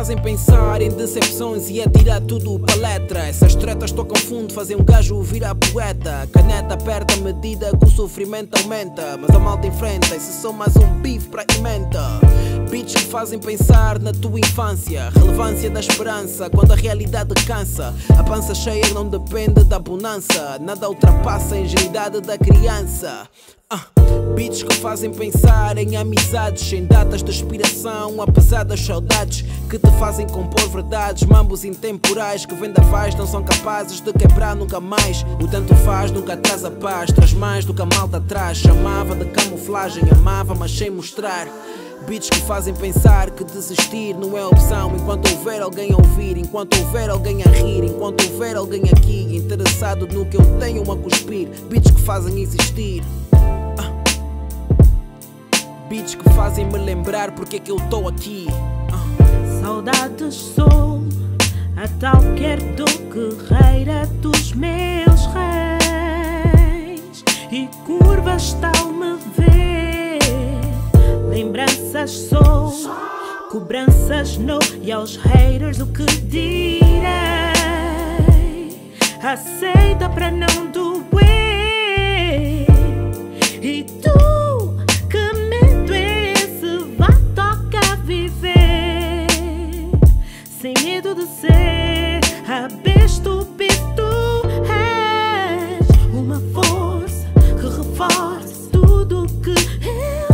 fazem pensar em decepções e atirar tudo para letra. Essas tretas tocam fundo, fazem um gajo virar poeta. A caneta aperta à medida que o sofrimento aumenta, mas a malta enfrenta, isso são mais um bife para emenda. Beats que fazem pensar na tua infância, relevância da esperança quando a realidade cansa. A pança cheia não depende da bonança, nada ultrapassa a ingenuidade da criança. Beats que fazem pensar em amizades, em datas de expiração, apesar das saudades que te fazem compor verdades. Mambos intemporais que vendavais não são capazes de quebrar nunca mais. O tanto faz nunca traz a paz, traz mais do que a malta traz. Chamava de camuflagem, amava mas sem mostrar. Beats que fazem pensar que desistir não é opção. Enquanto houver alguém a ouvir, enquanto houver alguém a rir, enquanto houver alguém aqui interessado no que eu tenho a cuspir. Beats que fazem existir. Beats que fazem me lembrar porque é que eu tô aqui. Saudades sou a tal querdo guerreira dos meus reis, e curvas tal-me ver. Lembranças sou, cobranças não, e aos haters o que direi. Aceita para não doer. E tu, que medo é esse? Vai tocar viver sem medo de ser a besta. Tu és uma força que reforça tudo que eu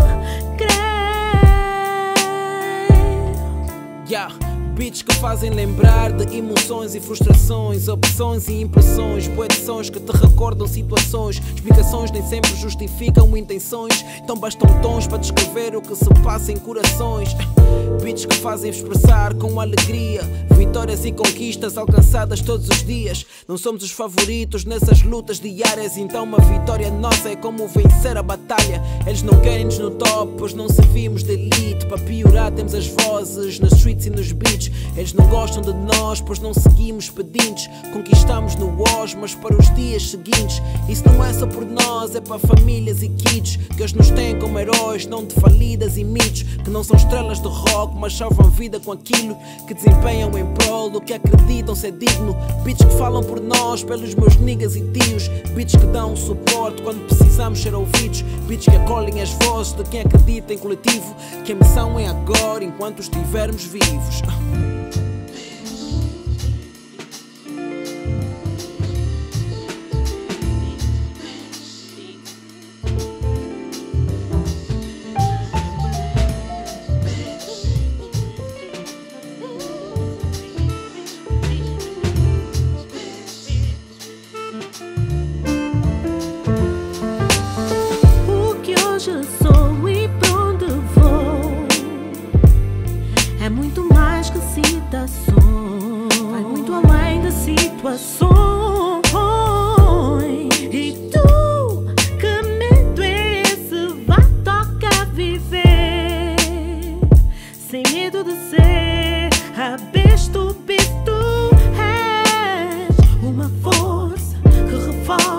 Beats que fazem lembrar de emoções e frustrações, opções e impressões, bué de sons que te recordam situações. Explicações nem sempre justificam intenções, então bastam tons para descrever o que se passa em corações. Beats que fazem expressar com alegria vitórias e conquistas alcançadas todos os dias. Não somos os favoritos nessas lutas diárias, então uma vitória nossa é como vencer a batalha. Eles não querem-nos no top, pois não servimos de elite. Para piorar temos as vozes nas streets e nos beats. Eles não gostam de nós, pois não seguimos pedintes. Conquistamos no Oz, mas para os dias seguintes. Isso não é só por nós, é para famílias e kids que eles nos têm como heróis, não de falidas e mitos. Que não são estrelas de rock, mas salvam vida com aquilo que desempenham em prol do que acreditam ser digno. Beats que falam por nós, pelos meus niggas e tios. Beats que dão suporte quando precisamos ser ouvidos. Beats que acolhem as vozes de quem acredita em coletivo, que a missão é agora enquanto estivermos vivos. Sou e pra onde vou é muito mais que citações, vai muito além de situações. E tu, que medo é esse? Vai tocar viver sem medo de ser a besta. Tu és uma força que reforça